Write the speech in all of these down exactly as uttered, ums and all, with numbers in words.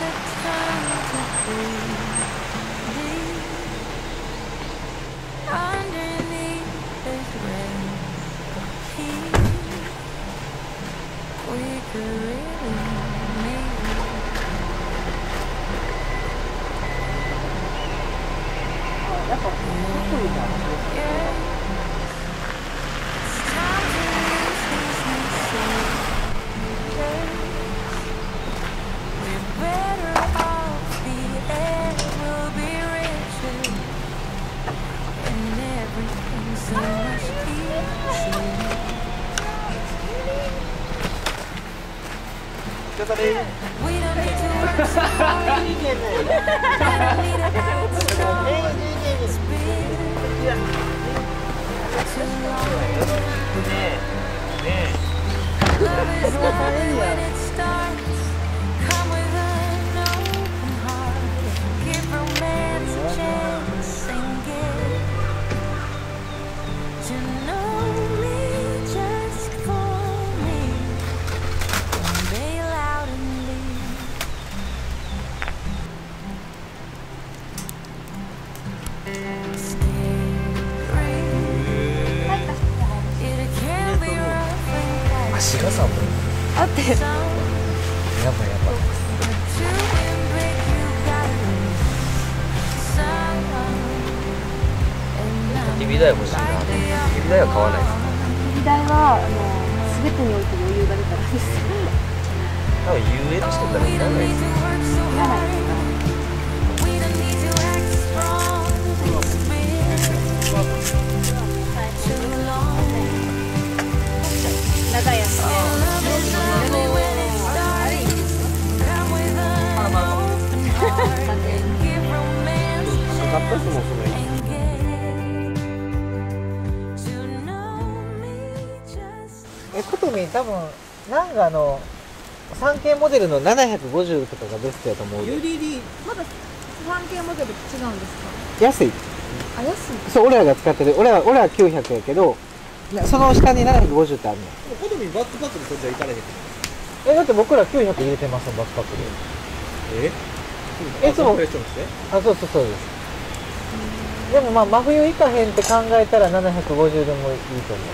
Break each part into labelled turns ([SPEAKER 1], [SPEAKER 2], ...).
[SPEAKER 1] 足が寒い。
[SPEAKER 2] あって。
[SPEAKER 1] やばいやばい。焚き火台欲しいな。焚き火台は買わないですか。
[SPEAKER 2] 焚き火台はあの全てにおいて余裕が出たらです。
[SPEAKER 1] 多分 ユーエル してたらいらないです。
[SPEAKER 2] いらないですか。長いやつね。
[SPEAKER 1] かかったっすもんそれ。え、ことみ多分なんかあのさんけいモデルのななひゃくごじゅうとかがベストやと思う。ユーディーディー
[SPEAKER 2] まださんけいモデル違うんですか。
[SPEAKER 1] 安い。
[SPEAKER 2] あ、安い。
[SPEAKER 1] そう、俺らが使ってる。俺ら俺らきゅうひゃくやけど、その下にななひゃくごじゅうってあるの。
[SPEAKER 3] 好みバックパックでそれじゃいかれへん。
[SPEAKER 1] え、だって僕らきゅうひゃく入れてますもん、バックパックで。
[SPEAKER 3] え？
[SPEAKER 1] いつも。
[SPEAKER 3] コンプレッションして？
[SPEAKER 1] あ、そうそうそうです。でもまあ真冬行かへんって考えたらななひゃくごじゅうでもいいと思う。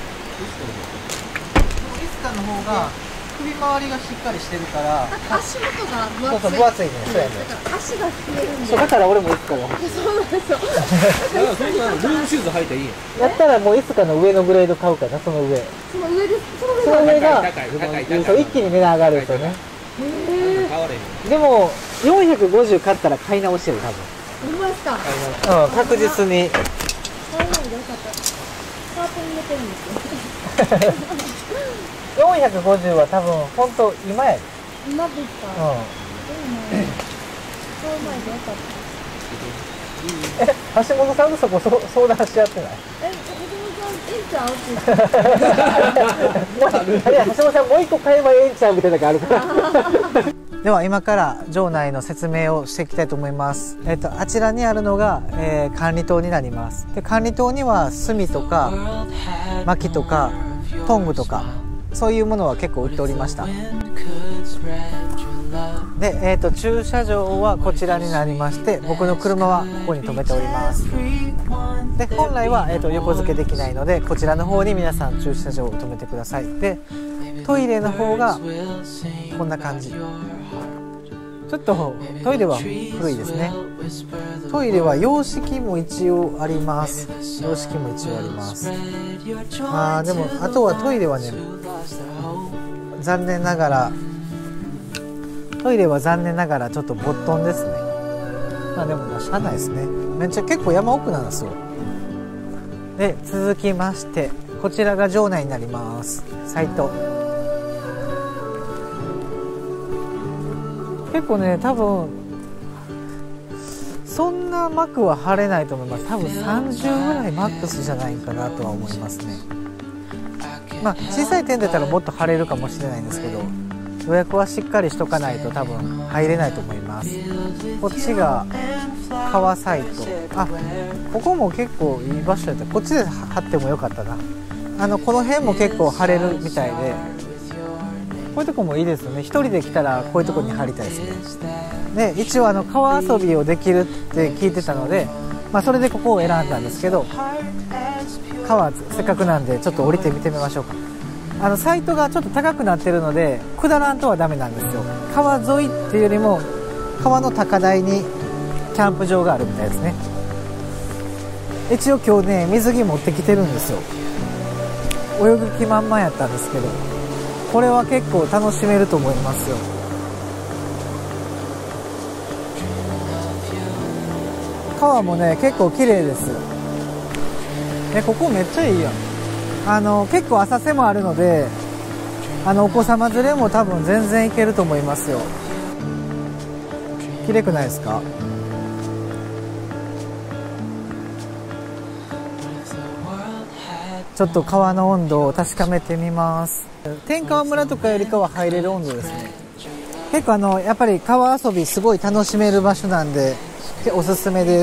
[SPEAKER 1] イスカの方が首周りがしっかりしてるから。
[SPEAKER 2] 足元が分厚い。
[SPEAKER 1] そうそう分厚いね。そうやね。
[SPEAKER 2] 足が冷えるんで。
[SPEAKER 1] そうだから俺もイスカが欲しい。
[SPEAKER 2] そうなんですよ。
[SPEAKER 3] だからそんなルームシューズ履いていいやん。
[SPEAKER 1] やったらもうイスカの上のグレード買うからな、その上。
[SPEAKER 2] その上で
[SPEAKER 1] その上が
[SPEAKER 3] 高い高い高い。
[SPEAKER 1] そう一気に値段上がるんですよね。
[SPEAKER 2] へえ。
[SPEAKER 3] 買われへん。
[SPEAKER 1] でもよんひゃくごじゅう買ったら買い直してる多分。
[SPEAKER 2] ほんまですか。
[SPEAKER 1] うん、確実に。
[SPEAKER 2] 買わないでよかった。カートに入れてるんですよ。
[SPEAKER 1] よんひゃくごじゅうは多分本当今やで。
[SPEAKER 2] 今ですか。
[SPEAKER 1] うん。
[SPEAKER 2] そうなんや。買う前でよかった。
[SPEAKER 1] え、橋本さんとそこそ相談し合ってない？
[SPEAKER 2] え、橋本さん、ええんちゃうって言って。
[SPEAKER 1] いや、橋本さんもう一個買えばええんちゃうみたいなのがあるから。では今から場内の説明をしていきたいと思います。えっとあちらにあるのが、えー、管理棟になります。で管理棟には炭とか薪とかトングとかそういうものは結構売っておりました。で、えー、と駐車場はこちらになりまして、僕の車はここに止めております。で本来は、えー、と横付けできないのでこちらの方に皆さん駐車場を止めてください。でトイレの方がこんな感じ。ちょっとトイレは古いですね。トイレは洋式も一応あります。洋式も一応あります。あーでもあとはトイレはね、残念ながらトイレは残念ながらちょっとボットンですね。まあでもまあしゃあないですね。めっちゃ結構山奥なんですよ。で続きましてこちらが場内になります。サイト結構ね、多分そんな膜は張れないと思います。多分さんじゅうぐらいマックスじゃないかなとは思いますね。まあ小さい店だったらもっと張れるかもしれないんですけど、予約はしっかりしとかないと多分入れないと思います。こっちが川サイト。あ、ここも結構いい場所やった。こっちで張ってもよかったな。あのこの辺も結構張れるみたいで、 こういうとこもいいですよね。一人で来たらこういうとこに入りたいですね。で一応あの川遊びをできるって聞いてたので、まあ、それでここを選んだんですけど、川せっかくなんでちょっと降りてみてみましょうか。あのサイトがちょっと高くなってるので下らんとはダメなんですよ。川沿いっていうよりも川の高台にキャンプ場があるみたいですね。一応今日ね水着持ってきてるんですよ。泳ぐ気満々やったんですけど、これは結構楽しめると思いますよ。川もね結構綺麗です。えここめっちゃいいやん。あの結構浅瀬もあるので、あのお子様連れも多分全然行けると思いますよ。綺麗くないですか？ちょっと川の温度を確かめてみます。天川村とかよりかは入れる温度ですね。結構あのやっぱり川遊びすごい楽しめる場所なんでおすすめです。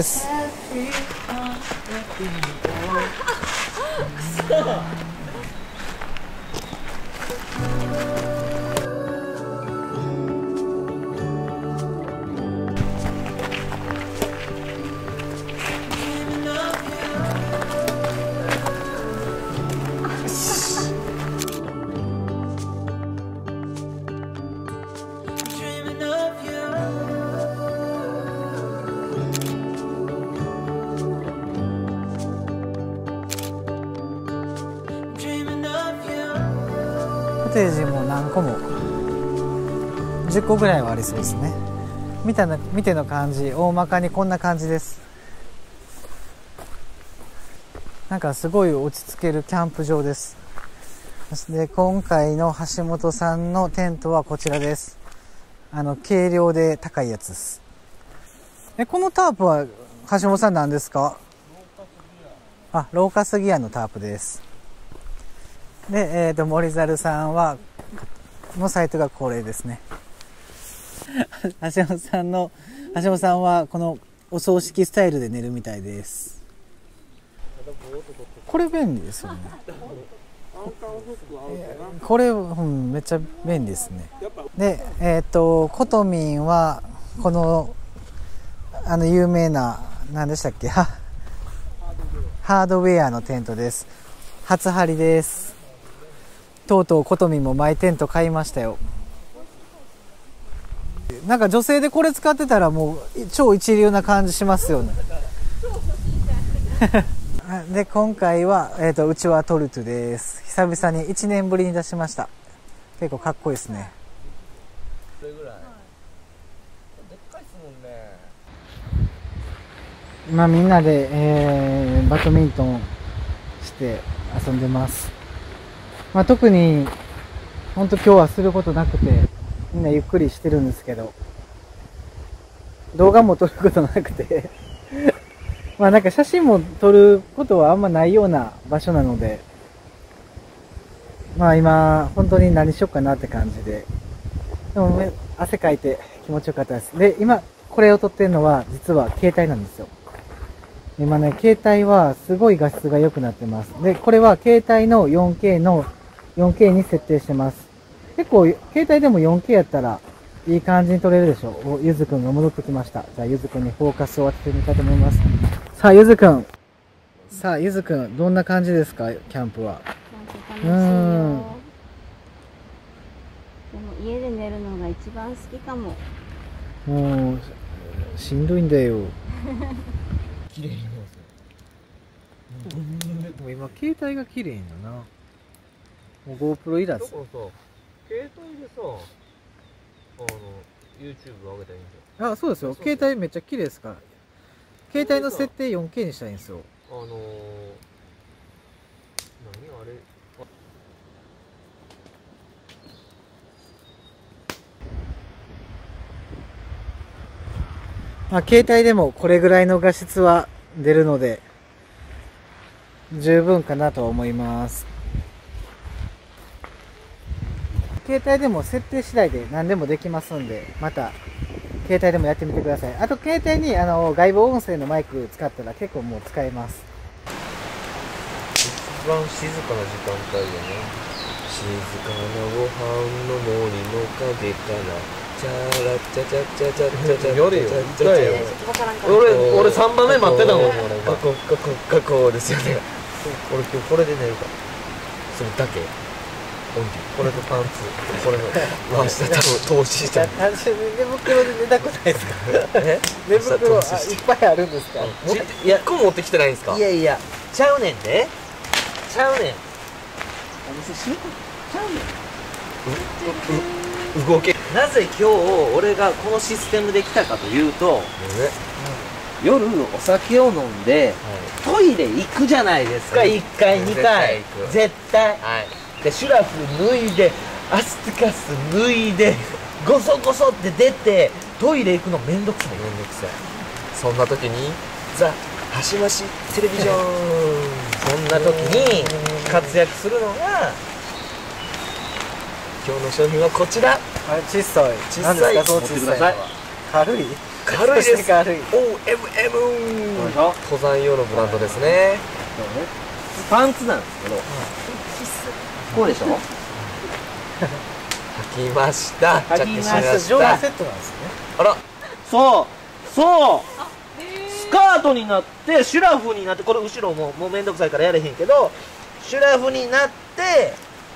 [SPEAKER 1] コテージも何個もじゅっこぐらいはありそうですね。見たの見ての感じ、大まかにこんな感じです。なんかすごい落ち着けるキャンプ場です。で今回の橋本さんのテントはこちらです。あの軽量で高いやつです。えこのタープは橋本さん何ですか？あ、ローカスギアのタープです。で、えー、と森猿さんはのサイトがこれですね。橋本さんの橋本さんはこのお葬式スタイルで寝るみたいです。これ便利ですよね。これ、うん、めっちゃ便利ですね。で、えっ、ー、とコトミンはこのあの有名な何でしたっけ、ハードウェアのテントです。初張りです。とうとうコトミンもマイテント買いましたよ。なんか女性でこれ使ってたらもう超一流な感じしますよね。で今回は、えー、とうちはトルトゥです。久々にいちねんぶりに出しました。結構かっこいいですね。それぐらいでっかいですもんね。今みんなで、えー、バドミントンして遊んでます。まあ、特に本当今日はすることなくてみんなゆっくりしてるんですけど、動画も撮ることなくてまあなんか写真も撮ることはあんまないような場所なので、まあ今本当に何しようかなって感じで、でも汗かいて気持ちよかったです。で今これを撮ってるのは実は携帯なんですよ。今ね携帯はすごい画質が良くなってます。でこれは携帯の よんケー の よんケー に設定してます。結構携帯でも よんケー やったらいい感じに撮れるでしょう。ゆずくんが戻ってきました。じゃあゆずくんにフォーカスを当ててみたいと思います。さあゆずくん、さあゆずくんどんな感じですか？キャンプは。
[SPEAKER 2] うん。でも家で寝るのが一番好きかも。
[SPEAKER 1] もうしんどいんだよ。
[SPEAKER 3] 綺麗にな
[SPEAKER 1] もう今携帯が綺麗だな。もう GoPro いらず。
[SPEAKER 3] だからさ、携帯でさ、あの YouTube 上げたらいいんじゃん。
[SPEAKER 1] あ、そうですよ。携帯めっちゃ綺麗ですから。携帯の設定 よんケー にしたいんですよ。
[SPEAKER 3] あのー、何あれ。
[SPEAKER 1] まあ、携帯でもこれぐらいの画質は出るので十分かなと思います。携帯でも設定次第で何でもできますんで、また携帯でもやってみてください。あと携帯にあの外部音声のマイク使ったら結構もう使えます。
[SPEAKER 3] 一番静かな時間帯よね。 静かなご飯の森の陰からチャラチャチャチャチャチャチャ
[SPEAKER 4] やれよ
[SPEAKER 3] チャチャチャ
[SPEAKER 2] わからんから
[SPEAKER 4] 俺俺さんばんめ待ってたもん
[SPEAKER 3] カコカコカコですよね。俺今日これで寝るからそれだけオンリーこれとパンツこれの回して多分投資したの
[SPEAKER 1] 単純に寝袋で寝たくないですか？
[SPEAKER 3] え
[SPEAKER 1] 寝袋あいっぱいあるんですか？
[SPEAKER 3] いやいっこも持ってきてないんですか？
[SPEAKER 4] いやいやちゃうねんでちゃうねん
[SPEAKER 2] お店しようかちゃうねん
[SPEAKER 3] 動ける
[SPEAKER 4] なぜ今日俺がこのシステムで来たかというと夜お酒を飲んでトイレ行くじゃないですか、
[SPEAKER 3] うん
[SPEAKER 4] いっかいにかい
[SPEAKER 3] 絶対行く
[SPEAKER 4] 絶対
[SPEAKER 3] はい
[SPEAKER 4] でシュラフ脱いでアスティカス脱いでゴソゴソって出てトイレ行くのめんどくさい
[SPEAKER 3] めんどくさいそんな時にザ・はしましテレビジョン
[SPEAKER 4] そんな時に活躍するのが
[SPEAKER 3] 今日の商品はこちら
[SPEAKER 1] あれ小さい
[SPEAKER 3] 小さい
[SPEAKER 1] 何ですかその小さいのは軽い
[SPEAKER 3] 軽いです
[SPEAKER 1] そして軽い
[SPEAKER 3] オーエムエム 登山用のブランドですね
[SPEAKER 4] パンツなんですけど、こうでしょ
[SPEAKER 3] 履きました
[SPEAKER 4] 履きました
[SPEAKER 3] 着し
[SPEAKER 1] 上下セットなんですね
[SPEAKER 3] あら
[SPEAKER 4] そうそうスカートになってシュラフになってこれ後ろももうめんどくさいからやれへんけどシュラフになって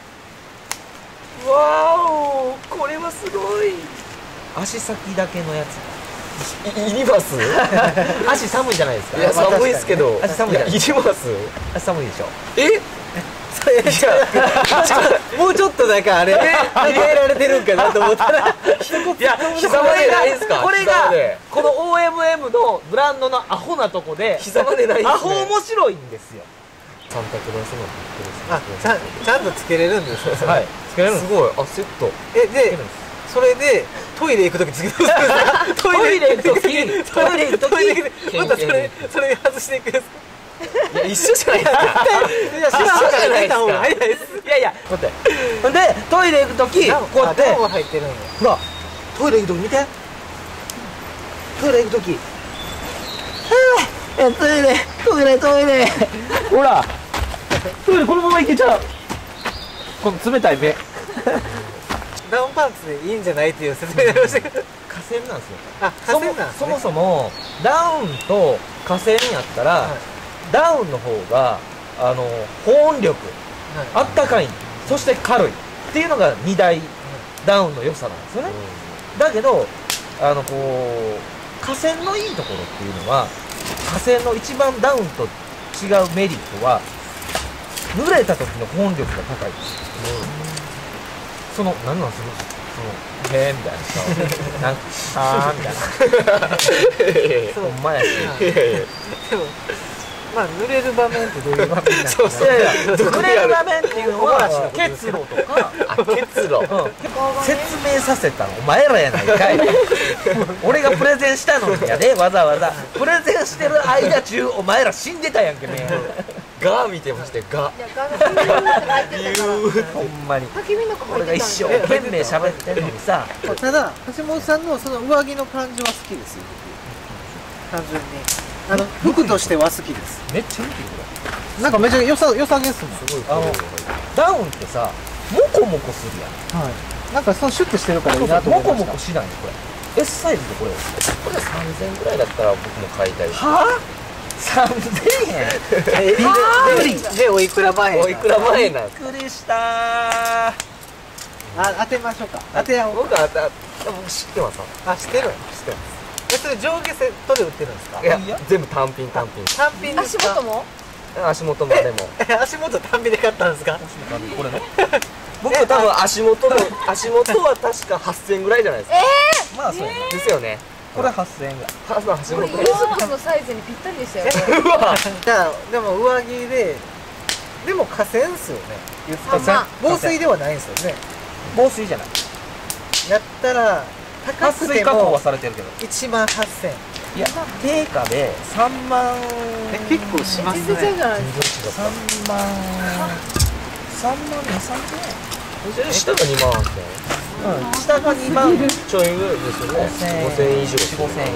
[SPEAKER 3] わおこれはすごい
[SPEAKER 4] 足先だけのやつ
[SPEAKER 3] いいります
[SPEAKER 4] 足寒いじゃないですか
[SPEAKER 3] いや寒いですけど
[SPEAKER 4] 足寒いじゃない
[SPEAKER 3] いります
[SPEAKER 4] 足寒いでしょ
[SPEAKER 3] え
[SPEAKER 1] それじゃあもうちょっとなんかあれ入れられてるんかなと思ったら
[SPEAKER 4] いや
[SPEAKER 3] 膝までないんすか
[SPEAKER 4] これ
[SPEAKER 3] 膝ま
[SPEAKER 4] が
[SPEAKER 3] で
[SPEAKER 4] この オーエムエム のブランドのアホなとこで
[SPEAKER 3] 膝までないんですね
[SPEAKER 4] アホ面白いんですよ
[SPEAKER 3] サンタクロースの
[SPEAKER 1] あちゃんちゃんとつけれるんですよ
[SPEAKER 4] はいつけれるんです
[SPEAKER 3] すごいあセット
[SPEAKER 1] えでそれでトイレ行くときつけてください
[SPEAKER 4] トイレ行く時
[SPEAKER 1] トイレ行くとき
[SPEAKER 4] トイレ
[SPEAKER 1] 行く時またそれそれ外していくんです
[SPEAKER 3] いや一緒じゃないですか
[SPEAKER 1] いや知らんから出た方が早いです
[SPEAKER 4] いやいや待ってほんでトイレ行く時こうやって
[SPEAKER 1] ダウンは入ってるんや
[SPEAKER 4] ほらトイレ行く時見てトイレ行く時はぁトイレトイレトイレほらトイレこのまま行けちゃうこの冷たい目
[SPEAKER 1] ダウンパンツでいいんじゃないっていう説明になりましたけど
[SPEAKER 4] 河川なんですよ
[SPEAKER 1] あ
[SPEAKER 4] そも
[SPEAKER 1] 河川なんですね
[SPEAKER 4] そもそもダウンと河川やったら、
[SPEAKER 1] はい
[SPEAKER 4] ダウンの方があの保温力
[SPEAKER 1] はい
[SPEAKER 4] あったかいそして軽いっていうのがに大ダウンの良さなんですよね、だけどあのこう河川のいいところっていうのは河川の一番ダウンと違うメリットは濡れた時の保温力が高いですその何なんそのそのへえみたいなさなんかあーみたいな
[SPEAKER 1] そう
[SPEAKER 4] ほんまやし
[SPEAKER 3] いやいや
[SPEAKER 1] でもまあ濡れる場面ってどういう場面なんですか
[SPEAKER 3] そうそう
[SPEAKER 4] いやいや
[SPEAKER 3] どこ
[SPEAKER 4] 濡れる場面っていうのは
[SPEAKER 1] 小話の
[SPEAKER 4] 結露とか
[SPEAKER 3] あ結露
[SPEAKER 4] うん説明させたのお前らやないかい俺がプレゼンしたのにやでわざわざプレゼンしてる間中お前ら死んでたやんけね
[SPEAKER 3] ガー見てましたよガ
[SPEAKER 2] いやガーが焚き火の中入ってたから
[SPEAKER 4] ほんまに
[SPEAKER 2] 焚き火の中入
[SPEAKER 4] 俺が
[SPEAKER 2] ってたんで
[SPEAKER 4] 一生懸命喋ってんのにさ
[SPEAKER 1] ただ橋本さんのその上着の感じは好きですよ僕単純にあの服としては好きです
[SPEAKER 4] めっちゃ見てるこ
[SPEAKER 1] なんかめちゃ良さ良さげっすもん
[SPEAKER 3] すごい
[SPEAKER 4] あのれダウンってさモコモコするやん
[SPEAKER 1] はいなんかそのシュッとしてるからいいなと
[SPEAKER 4] モコ
[SPEAKER 1] 思いました
[SPEAKER 4] モコしないのこれ S サイズでこれ
[SPEAKER 3] これさんぜんえんぐらいだったら僕も買いたいです
[SPEAKER 4] はぁさんぜんえん
[SPEAKER 1] え
[SPEAKER 4] 無理
[SPEAKER 1] ででおいくら前
[SPEAKER 3] おいくら前なん
[SPEAKER 4] びっくりしたー
[SPEAKER 1] あ当てましょうか当てやおう
[SPEAKER 3] 僕はあ僕知ってます
[SPEAKER 1] あ知ってる知ってますえそれ上下セットで売ってるんですか
[SPEAKER 3] いや
[SPEAKER 4] いや
[SPEAKER 3] 全部単品単品
[SPEAKER 1] 単品ですか
[SPEAKER 2] 足元も
[SPEAKER 3] 足元までも
[SPEAKER 1] え足元単品で買ったんですか
[SPEAKER 4] これね
[SPEAKER 3] 僕多分足元の足元は確かはっせんえんぐらいじゃないですか
[SPEAKER 4] まあそうやな
[SPEAKER 3] ですよね
[SPEAKER 4] これはっせんえんぐらい
[SPEAKER 3] 多分足
[SPEAKER 2] これ
[SPEAKER 3] 元
[SPEAKER 2] ユーソックスのサイズにぴったりでしたよ
[SPEAKER 3] うわ
[SPEAKER 1] じゃあでも上着ででも河川っすよね言った
[SPEAKER 2] まあまあ
[SPEAKER 1] 防水ではないんですよね
[SPEAKER 4] 防水じゃない
[SPEAKER 1] やったら高
[SPEAKER 4] 撥
[SPEAKER 1] くて
[SPEAKER 4] 水加工は
[SPEAKER 1] も
[SPEAKER 4] されてるけど
[SPEAKER 1] いちまんはっせん
[SPEAKER 4] いや定価でさんまん
[SPEAKER 1] え結構します
[SPEAKER 2] 全然違うじ
[SPEAKER 1] ね
[SPEAKER 2] ゃないですか
[SPEAKER 4] さんまんさんまんにさんぜんえん
[SPEAKER 3] 下がにまんはっせん
[SPEAKER 4] うん下がにまん
[SPEAKER 3] ちょいぐらいですよねごせんえん以上ですよね
[SPEAKER 4] ごせんえん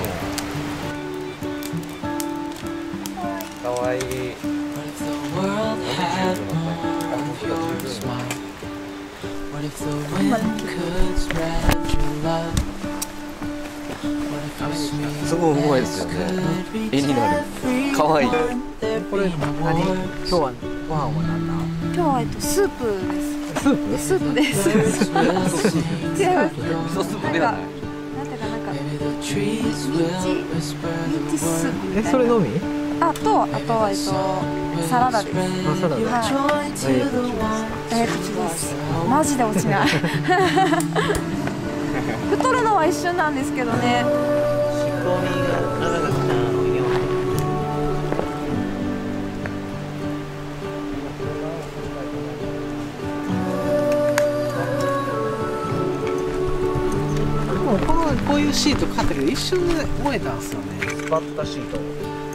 [SPEAKER 3] かわいいすごいうまいですよね。絵になる。可愛い。
[SPEAKER 1] これ何？今日はご飯は何だ？
[SPEAKER 2] 今日はえっとスープ
[SPEAKER 1] スープ？
[SPEAKER 2] です。スープです。違います。
[SPEAKER 3] 味噌スープではない。
[SPEAKER 2] なんていうかなんかミンチミンチスープみたいな。
[SPEAKER 1] え、それのみ？
[SPEAKER 2] あとあとはえっとサラダです。
[SPEAKER 1] あ、サラダ。
[SPEAKER 2] はい。
[SPEAKER 1] ダイエット中ですか？
[SPEAKER 2] ダイエット中です。マジで落ちない。太るのは一瞬なんですけどね。
[SPEAKER 1] このこういうシート買ったけど一瞬で燃えたんですよね。
[SPEAKER 4] スパッタシート。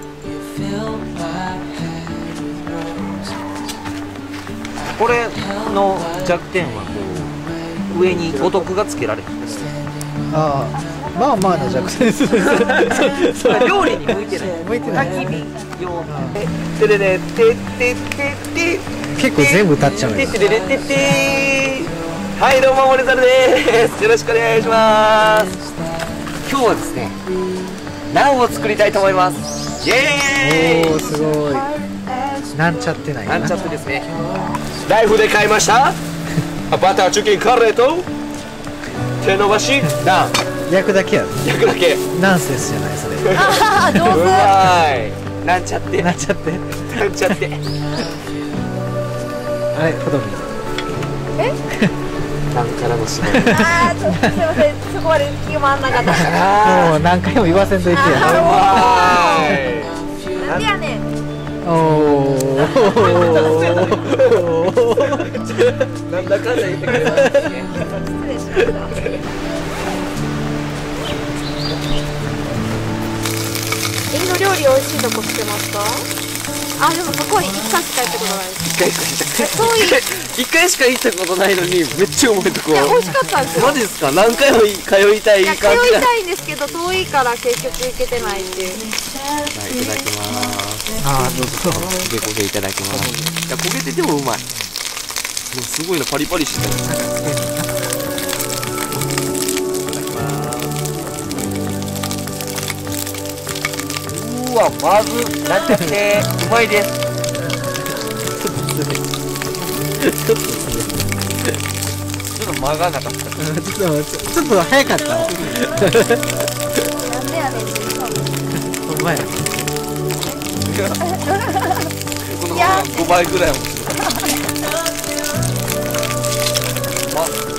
[SPEAKER 4] これの弱点はこう上に五徳がつけられてるんです。
[SPEAKER 1] ああ、まあまあな弱点ですね。
[SPEAKER 4] それ料理に向いてない。
[SPEAKER 1] 向いてない。
[SPEAKER 4] 焚き火用。てれれてってってって
[SPEAKER 1] 結構全部立っちゃうよ。
[SPEAKER 4] てってれれてってはいどうも森猿です。よろしくお願いします。今日はですねナンを作りたいと思います。イエーイ。
[SPEAKER 1] おお、すごい。なんちゃってないかな。
[SPEAKER 4] なんちゃってですね。ライフで買いましたバターチキンカレーと手伸ばしナン。
[SPEAKER 1] 焼くだけやろ。
[SPEAKER 4] 焼くだけ。
[SPEAKER 1] ナンセンスじゃないそれ。
[SPEAKER 2] ああ上
[SPEAKER 4] うまい。なんちゃって
[SPEAKER 1] なんちゃって。
[SPEAKER 4] なんちゃって
[SPEAKER 1] あれ、ほどみ。
[SPEAKER 4] なんからの仕事。
[SPEAKER 2] 手。ああちょっとすいません。そこまで気が回んなかった。
[SPEAKER 1] もう何回も言わせんといてや。
[SPEAKER 2] なんでやねん。
[SPEAKER 1] おお。
[SPEAKER 4] なんだかんだ言ってくれた。
[SPEAKER 2] 失礼しました。エビの料理美味しいとこ知ってますか？あ、でもそこに一回しか行ったことないです。
[SPEAKER 3] 一回しか行った
[SPEAKER 2] 遠い。
[SPEAKER 3] 一回しか行ったことないのにめっちゃ重いとこ。
[SPEAKER 2] いや美味しかったんですよ。
[SPEAKER 3] マジですか？何回も通いたい
[SPEAKER 2] いや通
[SPEAKER 3] 感じだ。
[SPEAKER 2] いたいんですけど遠いから結局行けてないっていう。
[SPEAKER 3] はい、いただきます。
[SPEAKER 1] ああ、どうぞ。
[SPEAKER 3] 焦げ焦げいただきます。いや焦げててもうまい。もうすごいな、パリパリしてる。
[SPEAKER 4] うわ、まずなんちゃってうまいです。ちょっと間がなかった。
[SPEAKER 1] ちょっとちょっと早かった。
[SPEAKER 2] なんでやねんって。
[SPEAKER 1] ほんまや。
[SPEAKER 3] このごばいぐらいも。
[SPEAKER 4] ま